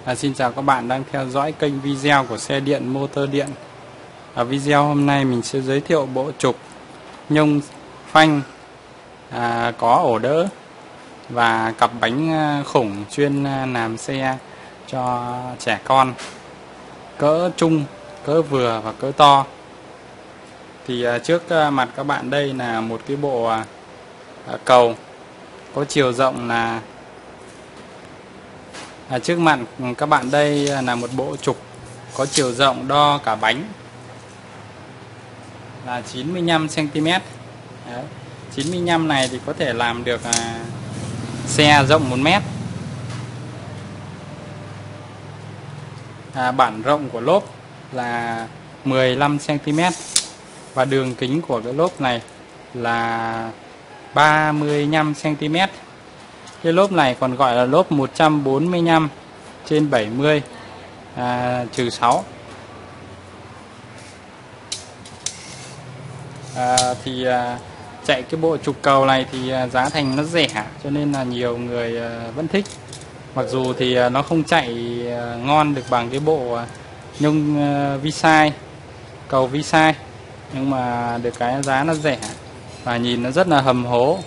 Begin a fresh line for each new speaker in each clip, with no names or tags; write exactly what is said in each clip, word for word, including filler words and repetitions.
À, xin chào các bạn đang theo dõi kênh video của xe điện motor điện. Ở video hôm nay mình sẽ giới thiệu bộ trục nhông phanh à, có ổ đỡ và cặp bánh khủng chuyên làm xe cho trẻ con cỡ trung, cỡ vừa và cỡ to. Thì à, trước mặt các bạn đây là một cái bộ à, cầu có chiều rộng là À, trước mặt các bạn đây là một bộ trục có chiều rộng đo cả bánh là chín mươi lăm xăng ti mét. Đấy. chín mươi lăm này thì có thể làm được à, xe rộng một mét. À, bản rộng của lốp là mười lăm xăng ti mét và đường kính của cái lốp này là ba mươi lăm xăng ti mét. Cái lốp này còn gọi là lốp một trăm bốn mươi lăm trên bảy mươi à, trừ sáu. À, thì à, chạy cái bộ trục cầu này thì à, giá thành nó rẻ cho nên là nhiều người à, vẫn thích. Mặc dù thì à, nó không chạy à, ngon được bằng cái bộ à, nhông à, vi-sai, cầu vi-sai, nhưng mà được cái giá nó rẻ và nhìn nó rất là hầm hố.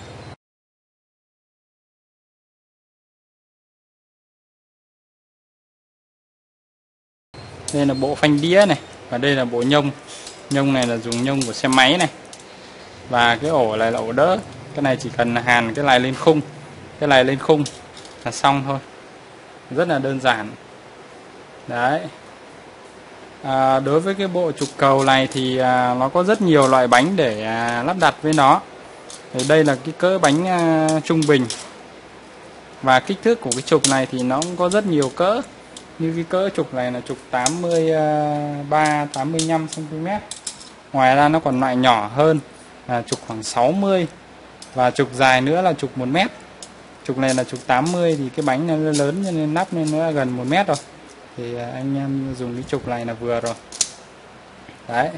Đây là bộ phanh đĩa này, và đây là bộ nhông. Nhông này là dùng nhông của xe máy này. Và cái ổ này là ổ đỡ. Cái này chỉ cần hàn cái này lên khung, cái này lên khung là xong thôi. Rất là đơn giản. Đấy. À, đối với cái bộ trục cầu này thì à, nó có rất nhiều loại bánh để à, lắp đặt với nó. Thì đây là cái cỡ bánh à, trung bình. Và kích thước của cái trục này thì nó cũng có rất nhiều cỡ. Như cái cỡ trục này là trục tám mươi ba tám mươi lăm xăng ti mét. Ngoài ra nó còn loại nhỏ hơn là trục khoảng sáu mươi. Và trục dài nữa là trục một mét. Trục này là trục tám mươi thì cái bánh nó lớn cho nên nắp lên nó gần một mét rồi. Thì anh em dùng cái trục này là vừa rồi. Đấy.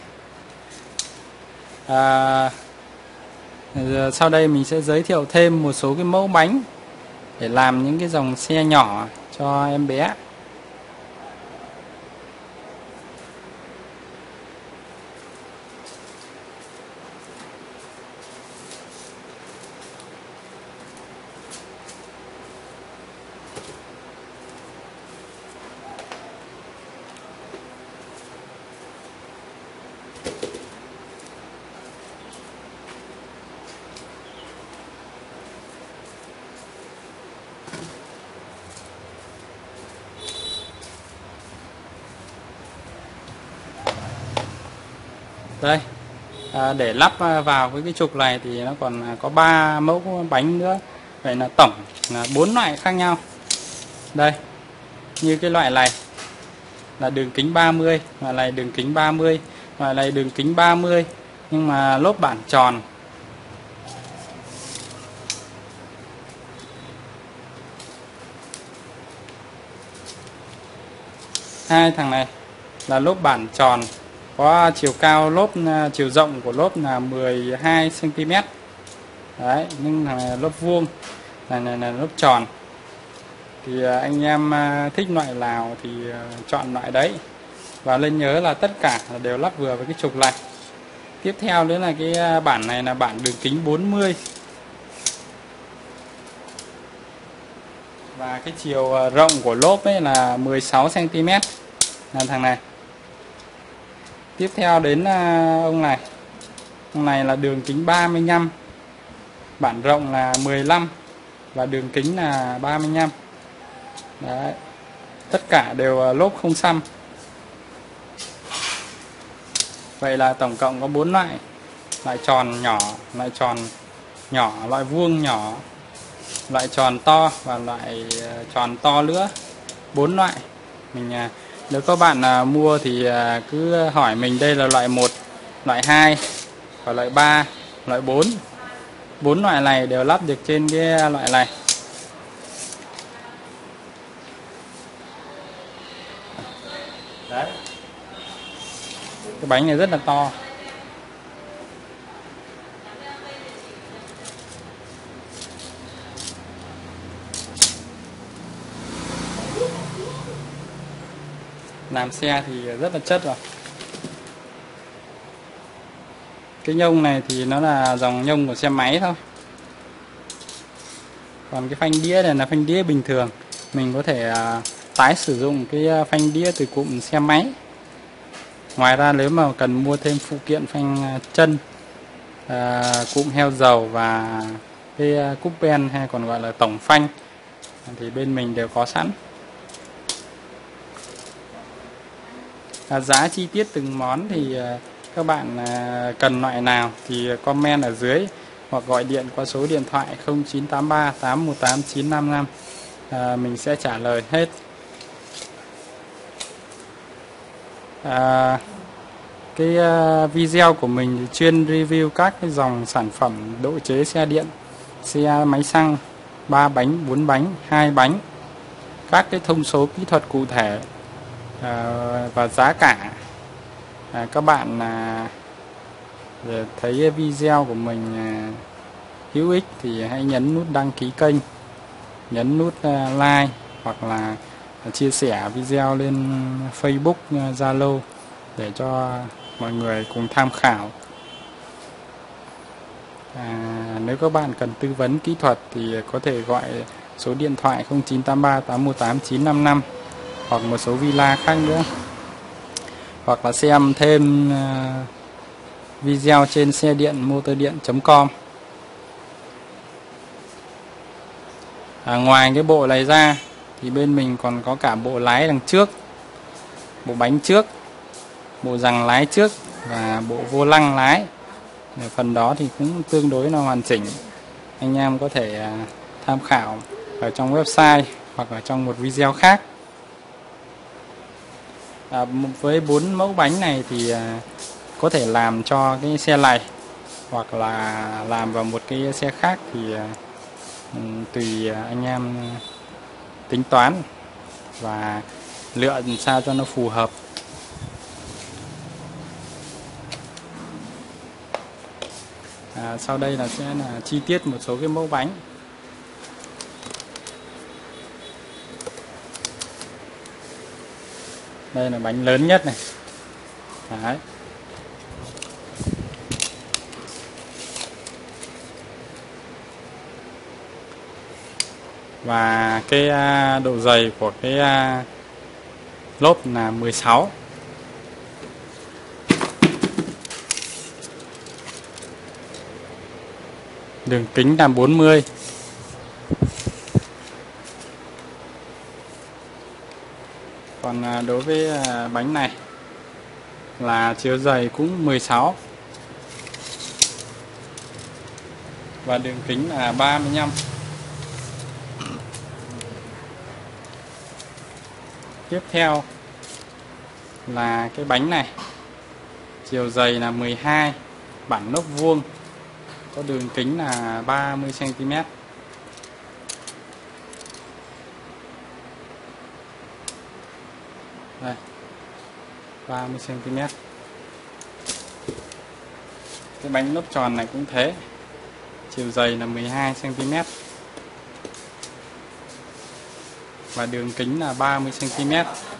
À, sau đây mình sẽ giới thiệu thêm một số cái mẫu bánh để làm những cái dòng xe nhỏ cho em bé. Đây, à, để lắp vào với cái trục này thì nó còn có ba mẫu bánh nữa. Vậy là tổng là bốn loại khác nhau. Đây, như cái loại này là đường kính ba mươi, loại này đường kính ba mươi, loại này đường kính ba mươi nhưng mà lốp bản tròn. Hai thằng này là lốp bản tròn, có chiều cao lốp, chiều rộng của lốp là mười hai xăng ti mét. Đấy, nhưng là lốp vuông, này, này là lốp tròn. Thì anh em thích loại nào thì chọn loại đấy. Và nên nhớ là tất cả đều lắp vừa với cái trục này. Tiếp theo nữa là cái bản này là bản đường kính bốn mươi. Và cái chiều rộng của lốp ấy là mười sáu xăng ti mét, là thằng này. Tiếp theo đến ông này. Ông này là đường kính ba mươi lăm. Bản rộng là mười lăm và đường kính là ba mươi lăm. Đấy. Tất cả đều lốp không xăm. Vậy là tổng cộng có bốn loại. Loại tròn nhỏ, loại tròn nhỏ, loại vuông nhỏ, loại tròn to và loại tròn to nữa. Bốn loại. Mình nếu các bạn mua thì cứ hỏi mình đây là loại một, loại hai và loại ba, loại bốn. Bốn loại này đều lắp được trên cái loại này. Đấy. Cái bánh này rất là to. làm xe thì rất là chất rồi. Cái nhông này thì nó là dòng nhông của xe máy thôi. Còn cái phanh đĩa này là phanh đĩa bình thường. Mình có thể uh, tái sử dụng cái phanh đĩa từ cụm xe máy. Ngoài ra nếu mà cần mua thêm phụ kiện phanh chân, uh, cụm heo dầu và cái uh, cúp ben hay còn gọi là tổng phanh thì bên mình đều có sẵn. À, giá chi tiết từng món thì uh, các bạn uh, cần loại nào thì comment ở dưới hoặc gọi điện qua số điện thoại không chín tám ba tám một tám chín năm năm, à, mình sẽ trả lời hết. À, cái uh, video của mình thì chuyên review các cái dòng sản phẩm độ chế xe điện, xe máy xăng, ba bánh, bốn bánh, hai bánh, các cái thông số kỹ thuật cụ thể à, và giá cả. À, các bạn à, thấy video của mình à, hữu ích thì hãy nhấn nút đăng ký kênh, nhấn nút uh, like hoặc là chia sẻ video lên Facebook, Zalo để cho mọi người cùng tham khảo. À, nếu các bạn cần tư vấn kỹ thuật thì có thể gọi số điện thoại không chín tám ba tám một tám chín năm năm hoặc một số villa khác nữa, hoặc là xem thêm uh, video trên xe điện motor điện chấm com. À, ngoài cái bộ này ra thì bên mình còn có cả bộ lái đằng trước, bộ bánh trước, bộ giằng lái trước và bộ vô lăng lái. Phần đó thì cũng tương đối là hoàn chỉnh. Anh em có thể uh, tham khảo ở trong website hoặc ở trong một video khác. À, với bốn mẫu bánh này thì uh, có thể làm cho cái xe này hoặc là làm vào một cái xe khác thì uh, tùy anh em tính toán và lựa sao cho nó phù hợp. À, sau đây là sẽ là chi tiết một số cái mẫu bánh. Đây là bánh lớn nhất này. Đấy. Và cái độ dày của cái lốp là mười sáu. Đường kính là bốn mươi. Còn đối với bánh này là chiều dày cũng mười sáu và đường kính là ba mươi lăm. Tiếp theo là cái bánh này, chiều dày là mười hai, bản lốp vuông, có đường kính là ba mươi xăng ti mét. Đây, ba mươi xăng ti mét. Cái bánh lốp tròn này cũng thế, chiều dày là mười hai xăng ti mét. Và đường kính là ba mươi xăng ti mét.